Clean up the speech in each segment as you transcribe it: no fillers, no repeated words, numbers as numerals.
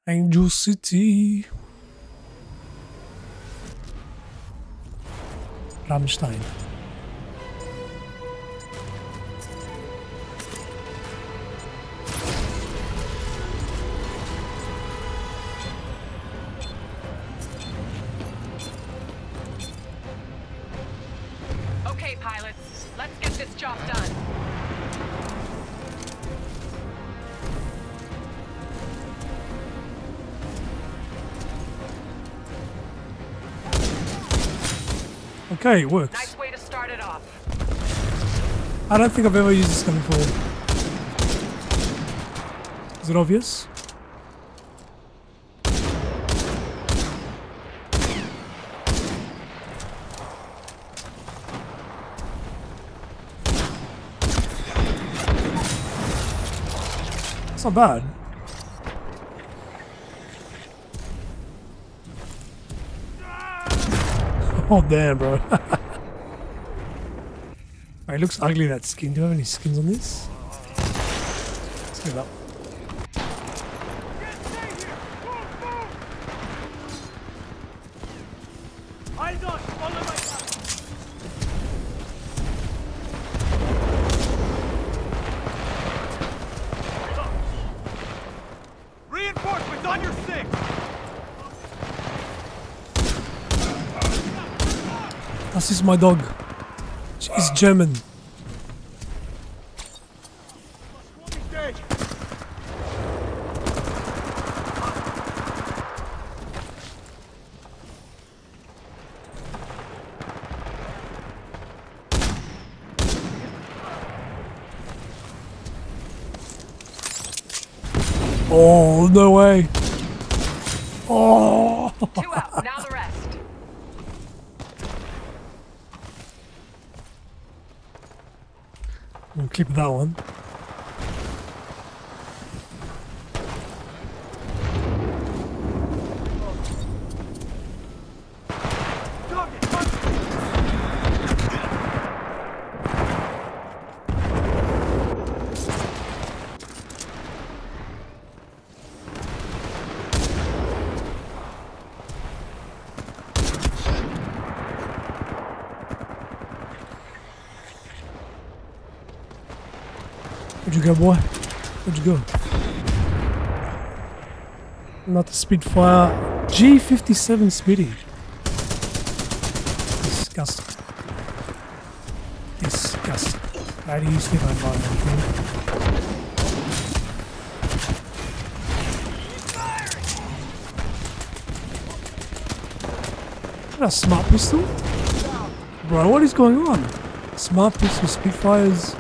Angel City. Rammstein. Okay, pilots, let's get this job done. Okay, it works. Nice way to start it off. I don't think I've ever used this gun before. Is it obvious? It's not bad. Oh damn, bro. It looks ugly, that skin. Do you have any skins on this? Let's get that one. Reinforcements on your six! This is my dog. She's German. Oh, no way. Oh. 2 out, now the rest. We'll keep that one. Where'd you go, boy? Where'd you go? Not the Spitfire. G57 Smitty. Disgusting. Disgusting. How do you sleep on my man? Is that a smart pistol? Bro, what is going on? Smart pistol, Spitfires.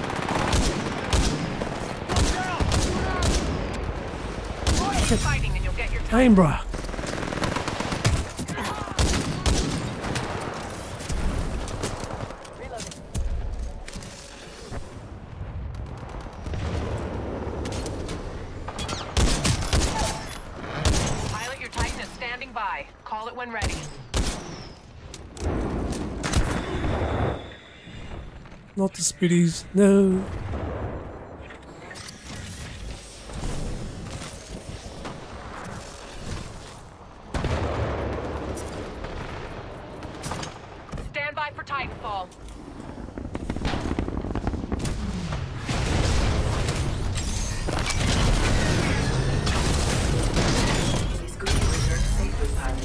Fighting and you'll get your time. Aim, bro. Pilot, your Titan is standing by. Call it when ready. Not the Spitties. No. Stand by for Titanfall. It's good to return safely, pilot.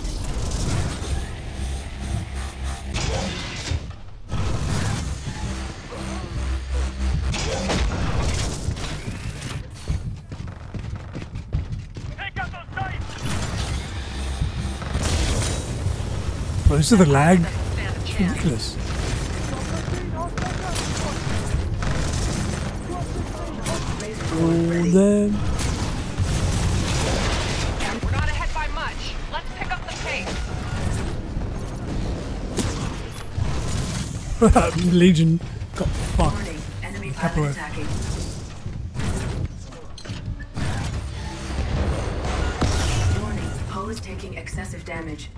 Take out those Titans! Bro, this is the lag. Stand a chance. Ridiculous. Oh, damn. We're not ahead by much. Let's pick up the pace. Legion got fucked. Warning, enemy Capoeira. pilot attacking. Warning, hull is taking excessive damage.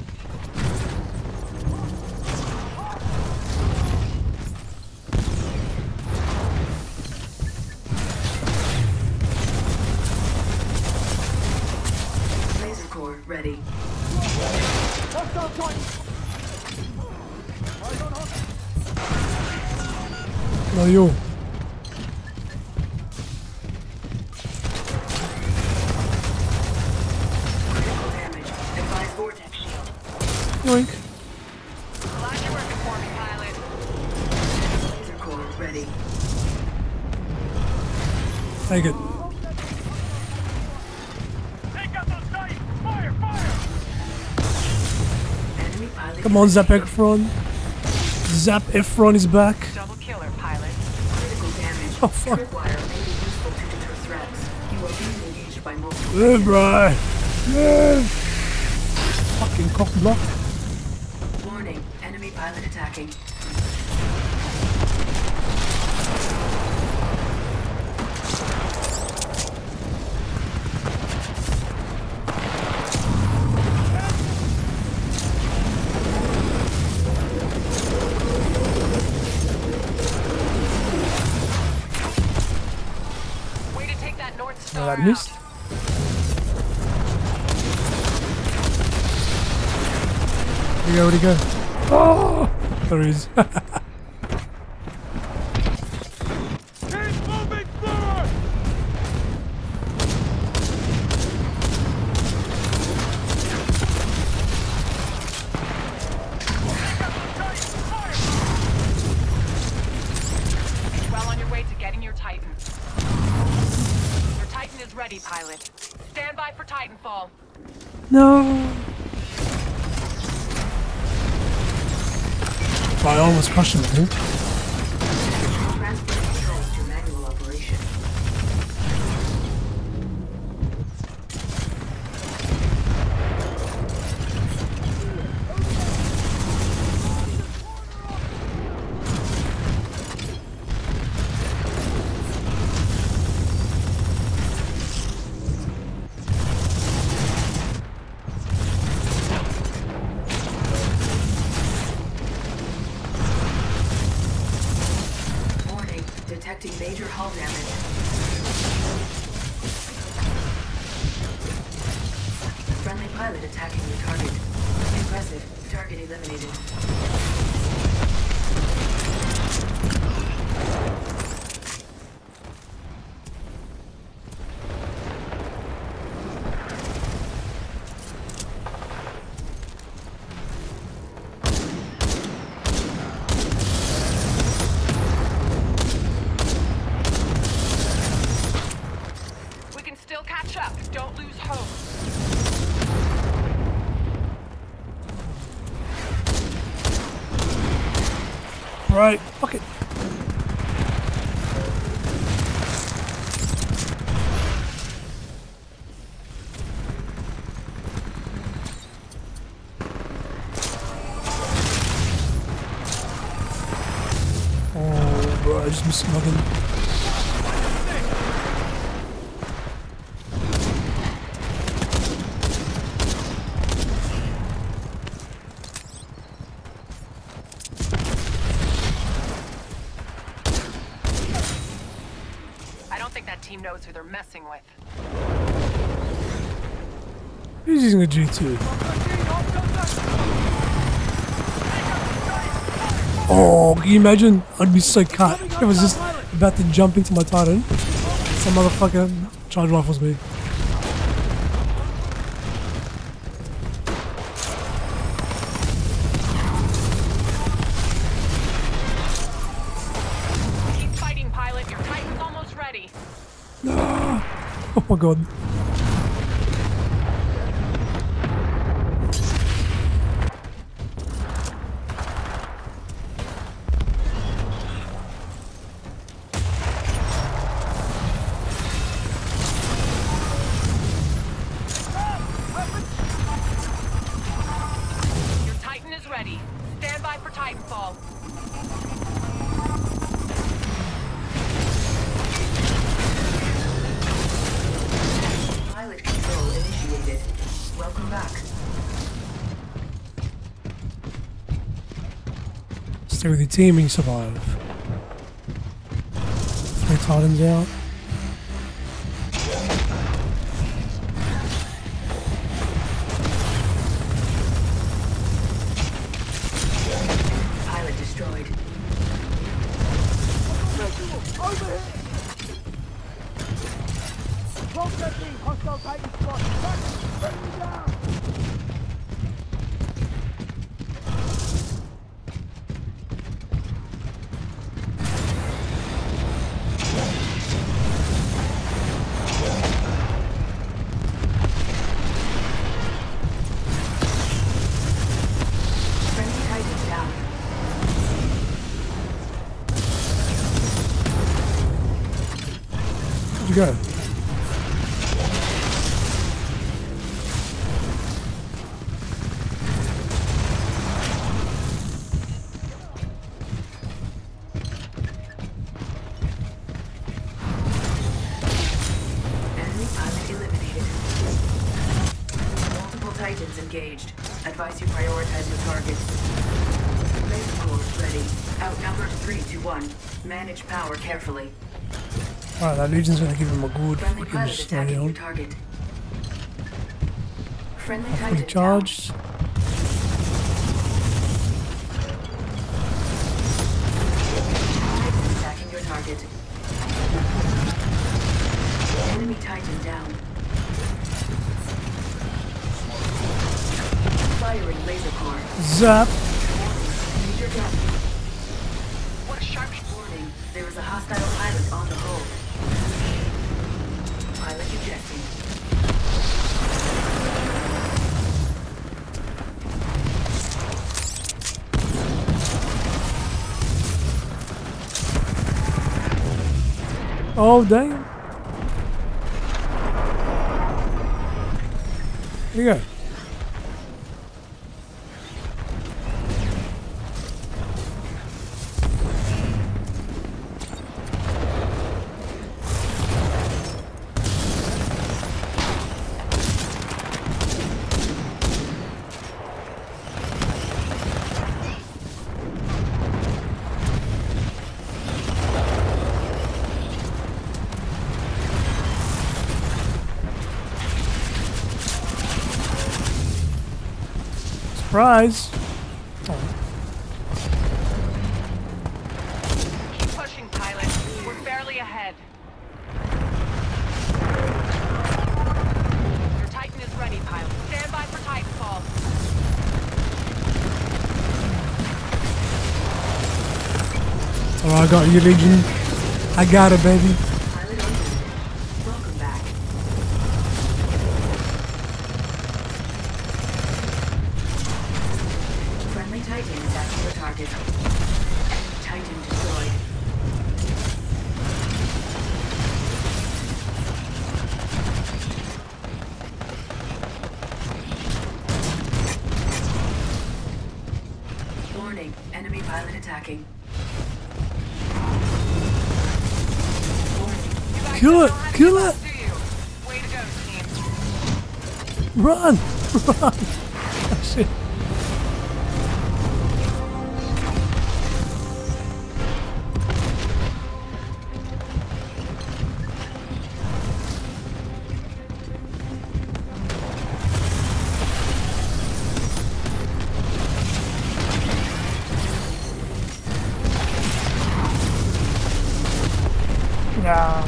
ready. No, you. Critical damage. Advise vortex shield. Yoink. Glad you're working for me, pilot. Laser core ready. Take it. Take out those knights! Fire! Fire! Enemy pilot. Come on, Zap Efron. Zap Efron is back. Double killer, pilot. Critical damage. Oh, fuck. Tripwire may be useful to deter threats. You are being engaged by multiple. Live, bro. Live. Fucking cock block. Warning. Enemy pilot attacking. Way to take that North No, Star that missed. out. Where'd he go? Oh! There he is. Keep moving forward! Well on your way to getting your Titan. Your Titan is ready, pilot. Stand by for Titanfall. No. I almost crushed him, I think. Transfer controls to manual operation. Warning. Detecting major hull damage. Friendly pilot attacking your target. Impressive. Target eliminated. We can still catch up. Don't lose hope. Right. Fuck it. Oh, bro, I just missed nothing. I don't think that team knows who they're messing with. He's using a G2. Oh, can you imagine? I'd be so cut. I was just about to jump into my Titan. Some motherfucker charge rifles me. Keep fighting, pilot. Your Titan's almost ready. Oh my god. Your Titan is ready. Stand by for Titanfall. Pilot control initiated. Welcome back. Stay with your team and you survive. 3 Titans out. Smoke that thing! Hostile Titan spot! Titan, bring me down! Friendly Titan down. Where'd you go? Enemy pilot eliminated. Multiple Titans engaged. Advise you prioritize your targets. Laser core ready. Outnumbered 3-1. Manage power carefully. Alright, that Legion's gonna give him a good Friendly fucking pilot story attacking your on. target. Friendly Fully Titan down. charged. Titan attacking your target. Enemy Titan down. Firing laser core. Zap. Major damage. What a sharp Warning, there is a hostile pilot on the hull. Pilot ejecting. Oh, damn. Here you go. Surprise! Keep pushing, pilot. We're barely ahead. Your Titan is ready, pilot. Stand by for Titanfall. Alright, I got you, Legion. I got it, baby. Pilot eliminated. Welcome back. Friendly Titan attacking your target. Enemy Titan destroyed. Warning, enemy pilot attacking. Warning, You guys Kill don't it, know how to kill give up, it. do you? Way to go, team. Run! Run! Oh, shit. Yeah.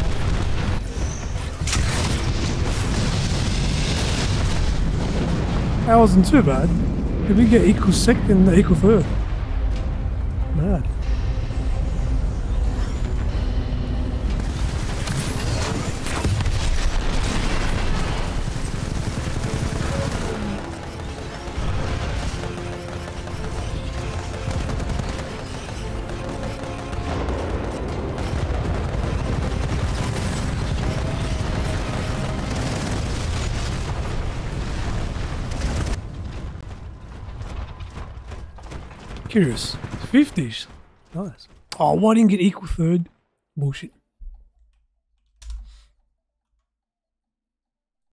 That wasn't too bad. Did we get equal second and equal third? Mad. Curious. 50s. Nice. Oh, why didn't get equal third? Bullshit.